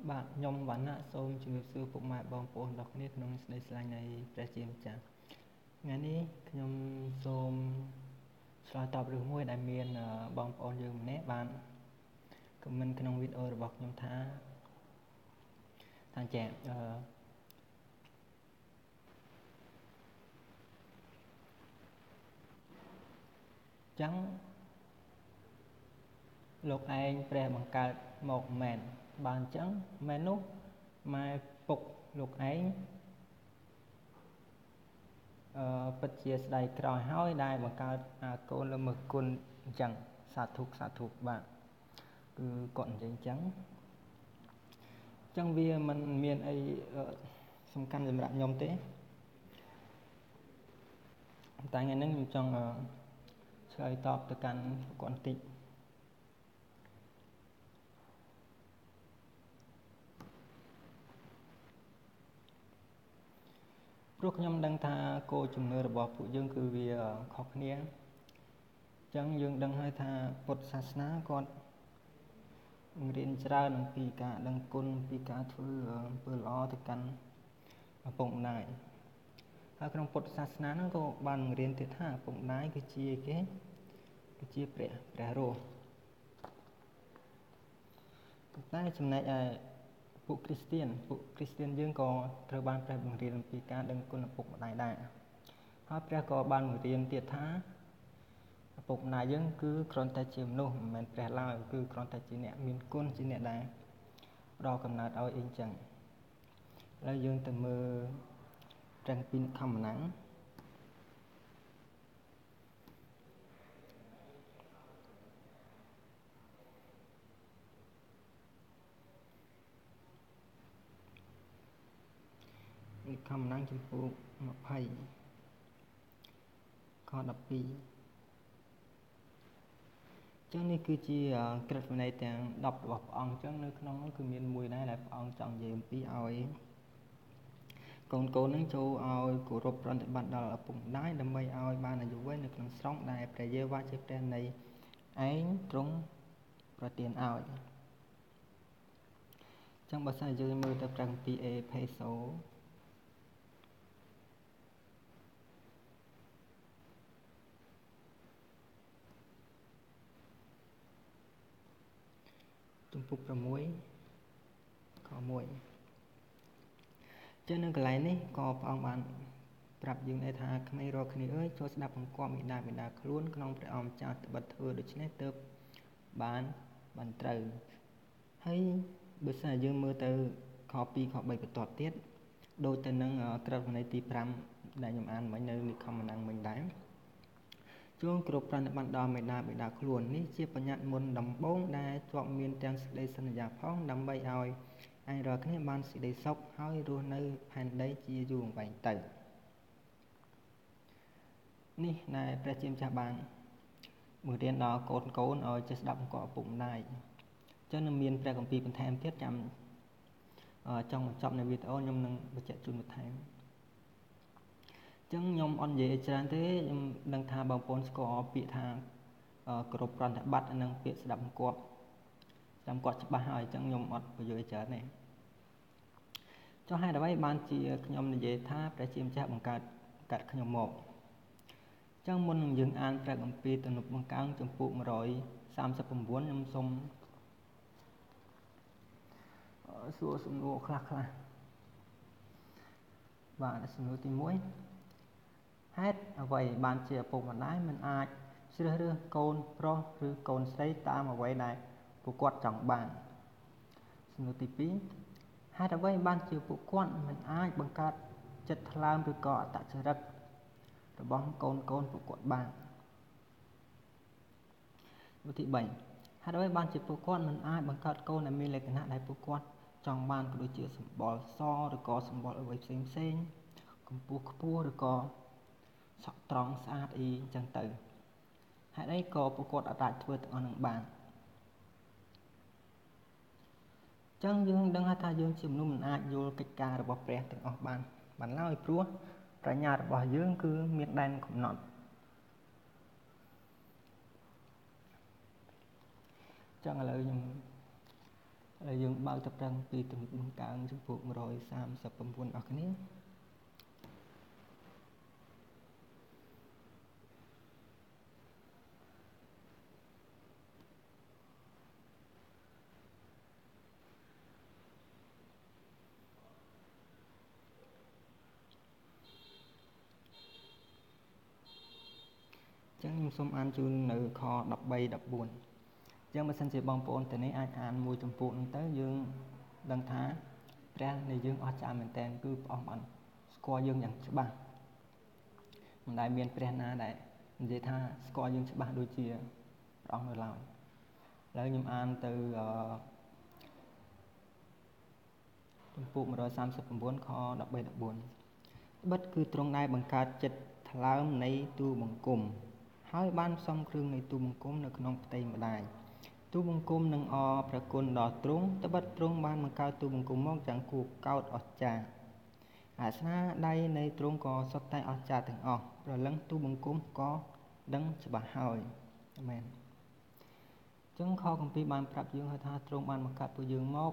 បាទខ្ញុំវណ្ណៈសូមជម្រាបសួរពុកម៉ែបងប្អូនទាំងគ្នាក្នុងស្ដីស្រឡាញ់នៃព្រះជាម្ចាស់ថ្ងៃនេះខ្ញុំសូមឆ្លើយតបរឿងមួយដែលមានបងប្អូនយើងម្នាក់បានខមមិនក្នុងវីដេអូរបស់ខ្ញុំថាចាចឹងលោកឯងព្រះបង្កើតមកមែនបានចឹងមែននោះម៉ែពុកលោកឯងពិតជាស្ដីក្រោយហើយដែលបង្កើតកូនល្មើសគុណអញ្ចឹងសាធុបាទគឺគាត់និយាយអញ្ចឹងវាមិនមានអីសំខាន់សម្រាប់ខ្ញុំទេតែថ្ងៃនេះខ្ញុំចង់ឆ្លើយតបទៅកាន់គាត់បន្តិចព្រោះខ្ញុំដឹងថាគោលជំនឿរបស់ពួកយើងគឺវាខុសគ្នាអញ្ចឹងយើងដឹងហើយថាពុទ្ធសាសនាគាត់បង្រៀនច្រើនអំពីការដឹងគុណអំពីការធ្វើអំពើល្អទៅកាន់ឪពុកម្ដាយហើយក្នុងពុទ្ធសាសនាហ្នឹងក៏បានបង្រៀនទៀតថាឪពុកម្ដាយគឺជាព្រះរស់តែចំណែកឯពួកគ្រីស្ទៀនយើងក៏ត្រូវបានព្រះបង្រៀនអំពីការដឹងគុណឪពុកម្ដាយដែរហើយព្រះក៏បានបង្រៀនទៀតថាឪពុកម្ដាយយើងគឺគ្រាន់តែជាមនុស្សមិនមែនព្រះឡើយគឺគ្រាន់តែជាអ្នកមានគុណជាអ្នកដែលផ្ដល់កំណើតឲ្យអីចឹងឥឡូវយើងទៅមើលព្រះពីខមណាំងខមណាំងចំពោះ20ខ12ចឹងនេះគឺជាក្រឹតវិន័យទាំង10របស់ព្រះអង្គចឹងនៅក្នុងនោះគឺមានមួយដែរដែលព្រះអង្គចង់និយាយអំពីឲ្យកូននឹងចូលឲ្យគោរពប្រតិបត្តិដល់ឪពុកម្ដាយដើម្បីឲ្យបានអាយុវែងនៅក្នុងស្រុងដែលព្រះយេហូវ៉ាជាព្រះនៃឯងទ្រង់ប្រទានឲ្យចឹងបើសិនយើងមើលទៅព្រះគម្ពីរអេផេសូជំពូក6ខ1ចឹងនៅកន្លែងនេះក៏ព្រះអង្គបានប្រាប់យើងដែរថាក្មេងរាល់គ្នាអើយចូលស្ដាប់បង្គាប់មេដាបេដាខ្លួនក្នុងព្រះអង្គម្ចាស់ត្បិតធ្វើដូច្នេះទើបបានត្រូវហើយបើសិនយើងមើលទៅខ2ខ3បន្ទាប់ទៀតដូចទៅនឹងក្រឹតវិន័យទី5ដែលខ្ញុំអានមិញនៅនិខមណាំងមិញដែរជួងគ្រប់ប្រតិបត្តិដល់មេដាបេដាខ្លួននេះជាបញ្ញត្តិមុនដំបូងដែលជាប់មានទាំងសេចក្តីសន្យាផងដើម្បីឲ្យឯងរាល់គ្នាបានសេចក្តីសុខហើយរស់នៅផែនដីជាយូរអង្វែងទៅនេះដែលព្រះជាម្ចាស់បានបង្រៀនដល់កូនឲ្យចេះស្ដាប់បង្គាប់ឪពុកម្ដាយអញ្ចឹងនឹងមានព្រះគម្ពីរបន្ថែមទៀតចាំចង់បញ្ចប់នៅវីដេអូខ្ញុំនឹងបញ្ជាក់ជូនបន្ថែមអញ្ចឹងខ្ញុំអត់និយាយច្រើនទេខ្ញុំដឹងថាបងប្អូនស្គាល់ពាក្យថាគោរពប្រតិបត្តិនិងពាក្យស្ដាប់បង្គាប់ច្បាស់ហើយអញ្ចឹងខ្ញុំអត់បញ្យល់ច្រើនទេចុះហេតុអ្វីបានជាខ្ញុំនិយាយថាព្រះជាម្ចាស់បង្កើតខ្ញុំមកអញ្ចឹងមុននឹងយើងអានព្រះគម្ពីរទំនុកបង្កើងចំពោះ139ខ្ញុំសូមសួរសំណួរខ្លះបាទសំណួរទី1ហេតុអ្វីបានជាឪពុកម្ដាយមិនអាចជ្រើសរើសកូនប្រុសឬកូនស្រីតាមអ្វីដែលពួកគាត់ចង់បានសំណួរទី2ហេតុអ្វីបានជាពួកគាត់មិនអាចបង្កើតចិត្តថ្លើមឬក៏អត្តចរិតរបស់កូនពួកគាត់បានសំណួរទី3ហេតុអ្វីបានជាពួកគាត់មិនអាចបង្កើតកូនដែលមានលក្ខណៈដែលពួកគាត់ចង់បានក៏ដូចជាសម្បុរសឬក៏សម្បុរអ្វីផ្សេងកម្ពស់ខ្ពស់ឬក៏សក់ត្រង់ស្អាតអីចឹងទៅហេតុអីក៏ពួកគាត់អាចធ្វើទាំងអស់នឹងបានចឹងយើងដឹងថាយើងជាមនុស្សមិនអាចយល់កិច្ចការរបស់ព្រះទាំងអស់បានឡើយព្រោះប្រាជ្ញារបស់យើងគឺមានដែនកំណត់ចឹងឥឡូវខ្ញុំហើយយើងបើកទៅប្រឹងពីទំនុកដំកើងចំពោះ139អស់គ្នាចឹងខ្ញុំសូមអានជូននៅខ13 14ចឹងបើសិនជាបងប្អូនទាំងនេះអាចអានមួយចម្ពោះហ្នឹងទៅយើងដឹងថាព្រះនៃយើងអស្ចារ្យមែនទែនគឺព្រះអង្គបានស្គាល់យើងយ៉ាងច្បាស់មិនដែលមានព្រះណាដែលនិយាយថាស្គាល់យើងច្បាស់ដូចជាព្រះអង្គនៅឡើយឥឡូវខ្ញុំអានទៅចំពោះ139ខ13 14ត្បិតគឺទ្រង់ដែលបង្កើតចិត្តថ្លើមនៃទូបង្គំហើយបានផ្សំគ្រឿងនៃទូបង្គំនៅក្នុងផ្ទៃម្ដាយទូបង្គំនឹងអរព្រះគុណដល់ទ្រង់ត្បិតទ្រង់បានបង្កើតទូបង្គំមកយ៉ាងគួរកោតអស្ចារ្យអាសនាដៃនៃទ្រង់ក៏សុទ្ធតែអស្ចារ្យទាំងអស់រលឹងទូបង្គំក៏ដឹងច្បាស់ហើយអាមែនចឹងខគម្ពីរបានប្រាប់យើងថាទ្រង់បានបង្កើតពួកយើងមក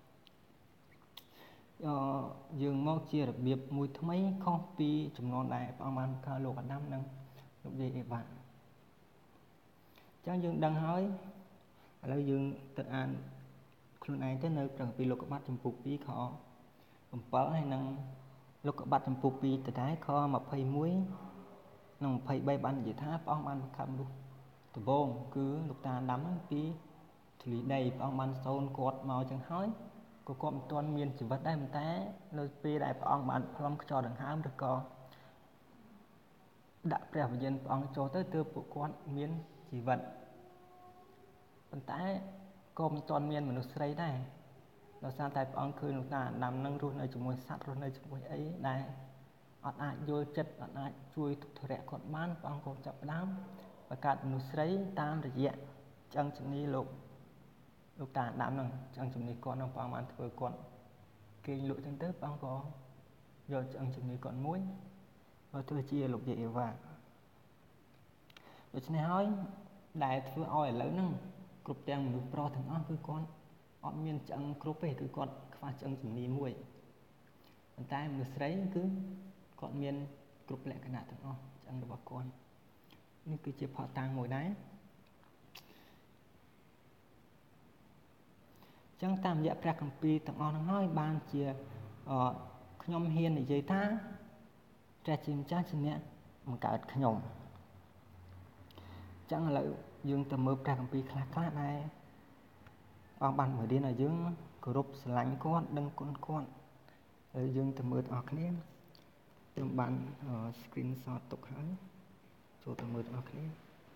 ជារបៀបមួយថ្មីខុសពីចំនួនដែលព្រះអង្គបានបង្កើតលោកអាដាមនិងលោកយាយអេវ៉ាចឹងយើងដឹងហើយឥឡូវយើងទៅអានខ្លួនឯងទៅនៅព្រះគម្ពីរលោកុបាទចំពោះ2ខ7ហើយនិងលោកុបាទចំពោះ2ទៅដែរខ21និង23បាននិយាយថាព្រះអង្គបានបង្កើតមនុស្សដំបូងគឺលោកតាអាដាមហ្នឹងពីធូលីដីព្រះអង្គបានសូនគាត់មកចឹងហើយក៏គាត់មិនទាន់មានជីវិតដែរប៉ុន្តែនៅពេលដែលព្រះអង្គបានផ្លុំខ្យល់ដង្ហើមឬក៏ដាក់ព្រះវិញ្ញាណព្រះអង្គចូលទៅទើបពួកគាត់មានជីវិតប៉ុន្តែក៏មិនទាន់មានមនុស្សស្រីដែរដោយសារតែព្រះអង្គឃើញលោកតាអាដាមនឹងរស់នៅជាមួយសត្វរស់នៅជាមួយអីដែលអត់អាចយល់ចិត្តអត់អាចជួយទុក្ខធុរៈគាត់បានព្រះអង្គក៏ចាប់ផ្ដើមបង្កើតមនុស្សស្រីតាមរយៈឆ្អឹងជំនីលោកតាអាដាមនឹងឆ្អឹងជំនីគាត់នឹងព្រះអង្គបានធ្វើគាត់គេងលក់ចឹងទៅព្រះអង្គក៏យកឆ្អឹងជំនីគាត់មួយមកធ្វើជាលោកយាយអេវ៉ាដូច្នេះហើយដែលធ្វើឲ្យឥឡូវហ្នឹងគ្រប់ទាំងមនុស្សប្រុសទាំងអស់គឺគាត់អត់មានឆ្អឹងគ្រប់ទេគឺគាត់ខ្វះឆ្អឹងជំនីមួយប៉ុន្តែមនុស្សស្រីគឺគាត់មានគ្រប់លក្ខណៈទាំងអស់ឆ្អឹងរបស់គាត់នេះគឺជាផតាំងមួយដែរចឹងតាមរយៈព្រះគម្ពីរទាំងអស់ហ្នឹងហើយបានជាខ្ញុំហ៊ាននិយាយថាព្រះជាម្ចាស់ជាអ្នកបង្កើតខ្ញុំចឹងឥឡូវយើងទៅមើលព្រះគម្ពីរខ្លះដែរអង្គបានបង្រៀនឲ្យយើងគោរពស្រឡាញ់គាត់ដឹងគុណគាត់ហើយយើងទៅមើលទាំងអស់គ្នាខ្ញុំបាន screenshot ទុកហើយចូលទៅមើលទាំងអស់គ្នា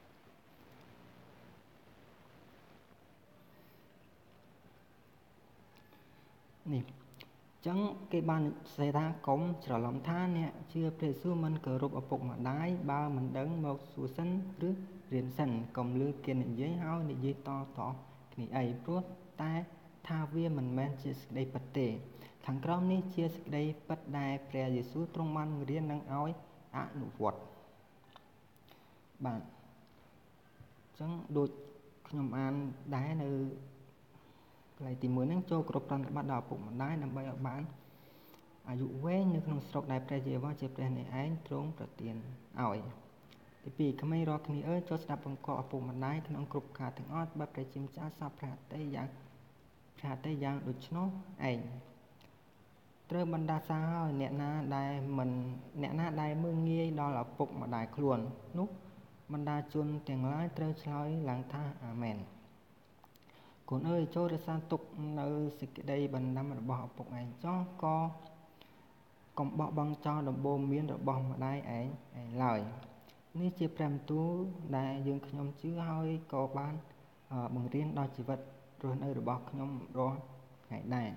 នេះចឹងគេបានសេថាកុំច្រឡំថាអ្នកជឿព្រះយេស៊ូវមិនគោរពឪពុកម្ដាយបើមិនដឹងមកសួរសិនឬរៀនសិនកុំលឺគេនិយាយហើយនិយាយតគ្នាអីព្រោះតែថាវាមិនមែនជាសេចក្តីពិតទេខាងក្រោមនេះជាសេចក្តីពិតដែលព្រះយេស៊ូវទ្រង់បានបង្រៀននឹងឲ្យអនុវត្តបាទចឹងដូចខ្ញុំអានដែរនៅកន្លែងទី1ហ្នឹងចូលគ្រប់ប្រតិបត្តិដល់ឪពុកម្ដាយដើម្បីឲ្យបានអាយុវែងនៅក្នុងស្រុកដែលព្រះយេហូវ៉ាជាព្រះនៃឯងទ្រង់ប្រទានឲ្យទី2ក្មេងរាល់គ្នាអើយចូលស្ដាប់បង្គាប់ឪពុកម្ដាយក្នុងគ្រប់ការទាំងអស់បើព្រះជាម្ចាស់សពព្រះហត្ថីយ៉ាងដូច្នោះឯងត្រូវបណ្ដាសាឲ្យអ្នកណាដែលមើលងាយដល់ឪពុកម្ដាយខ្លួននោះបណ្ដាជនទាំងឡាយត្រូវឆ្លើយឡើងថាអាមែនកូនអើយចូលរក្សាទុកនៅសេចក្តីបណ្ដាំរបស់ឪពុកឯងចោះក៏កុំបោះបង់ចោលដំបូន្មានរបស់ម្ដាយឯងឡើយនេះជាព្រះបន្ទូលដែលយើងខ្ញុំជឿហើយក៏បានបង្រៀនដល់ជីវិតរស់នៅរបស់ខ្ញុំរាល់ថ្ងៃដែរ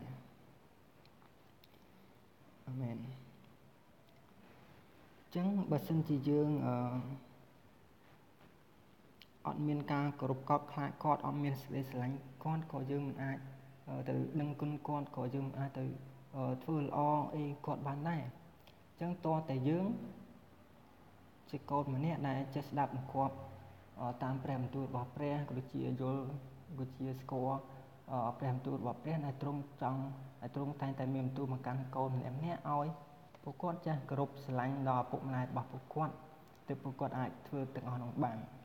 អាមែនចឹងបើសិនជាយើងអត់មានការគោរពកោតខ្លាចគាត់អត់មានសេចក្តីស្រឡាញ់គាត់ក៏យើងមិនអាចទៅដឹងគុណគាត់ក៏យើងមិនអាចទៅធ្វើល្អអីគាត់បានដែរចឹងតើតែយើងជាកូនម្នាក់ដែលចេះស្ដាប់បង្គាប់តាមព្រះបន្ទូលរបស់ព្រះក៏ដូចជាយល់ក៏ជាស្គាល់ព្រះបន្ទូលរបស់ព្រះដែលទ្រង់តែងតែមានបន្ទូលមកកាន់កូនម្នាក់ៗឲ្យពួកគាត់ចេះគោរពស្រឡាញ់ដល់ឪពុកម្ដាយរបស់ពួកគាត់ទើបពួកគាត់អាចធ្វើទាំងអស់នោះបាន